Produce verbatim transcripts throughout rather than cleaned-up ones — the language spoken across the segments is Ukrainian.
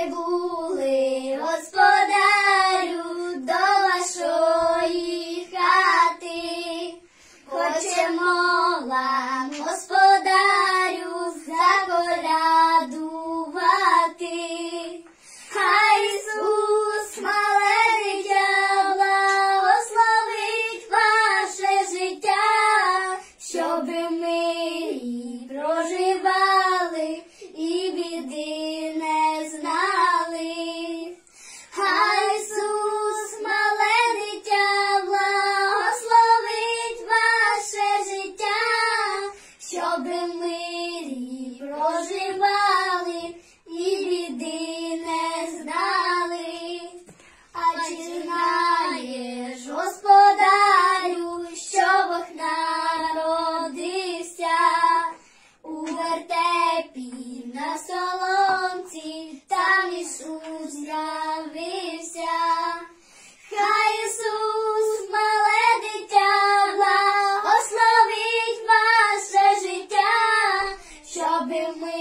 прибули, господарю, до вашої хати. Хочемо вам, господарю, заколядувати. Хай Ісус, мале дитя, благословить ваше життя, щоб ми проживали і біди не знали. Хай Ісус, мале дитя, благословить ваше життя, щоб ми проживали і біди не знали. А чи знаєш, господарю, що Бог народився у вертепі на соломці, там Ісус з'явився. Хай Ісус, мале дитя, благословить ваше життя, щоб ми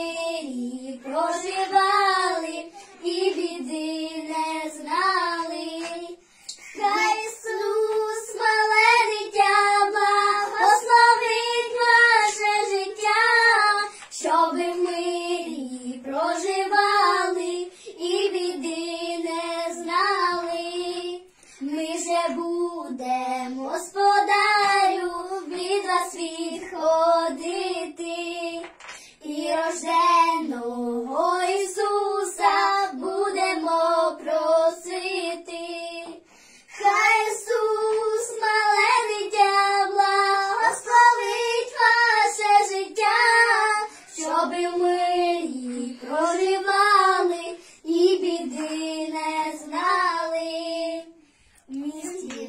проживали і біди не знали. Хай Ісус, мале дитя, благословить ваше життя, щоб ми проживали і біди не знали. Ми же будемо, господарю, від вас відходити, і рожденого Ісуса будемо просити. Хай Ісус, мале дитя, благословить ваше життя, щоб ми проживали і біди не знали. В місті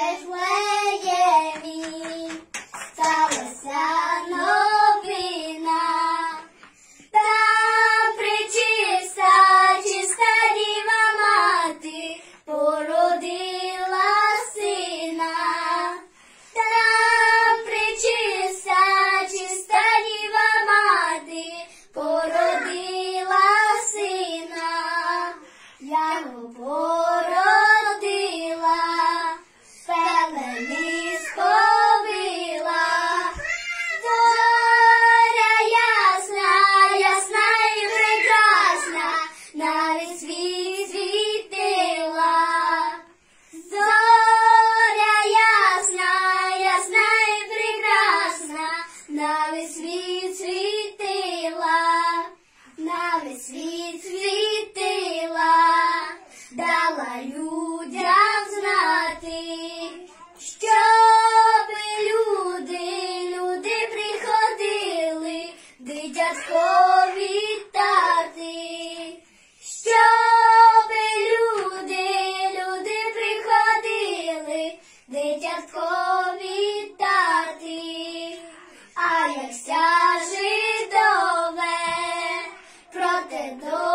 Вифлеємі сталася новина. Там пречиста, чиста діва мати породила сина. Там пречиста, чиста діва мати породила сина. Я його породила, пелени сховила. Зоря ясна, ясна і прекрасна, навіть світ світила. Зоря ясна, ясна і прекрасна, навіть світ світила, навіть світ світила, дала людям знати, щоб люди, люди приходили, дитятко вітати. Щоб люди, люди приходили, дитятко вітати. А як ся жидове проти до